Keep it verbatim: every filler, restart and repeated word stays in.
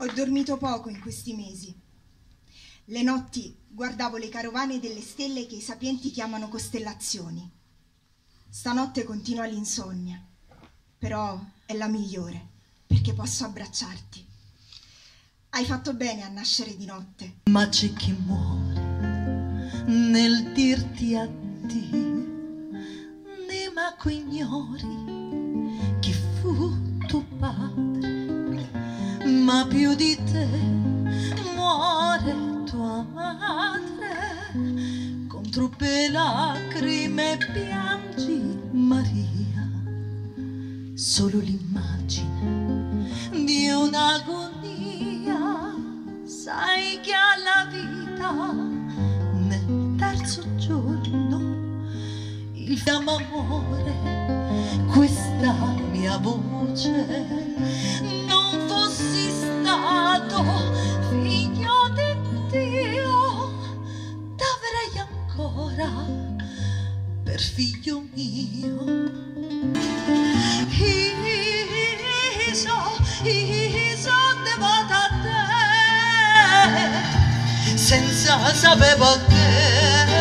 Ho dormito poco in questi mesi. Le notti guardavo le carovane delle stelle che i sapienti chiamano costellazioni. Stanotte continua l'insonnia, però è la migliore, perché posso abbracciarti. Hai fatto bene a nascere di notte. Ma c'è chi muore nel dirti addio, né manco ignori chi fu tuo padre, ma più di te muore tua madre. Con troppe lacrime piangi Maria, solo l'immagine di un'agonia. Sai che alla vita nel terzo giorno il fiamma amore, questa mia voce. Non fossi stato figlio di Dio, t'avrei ancora per figlio mio. Iso, Iso devota a te, senza sapevo che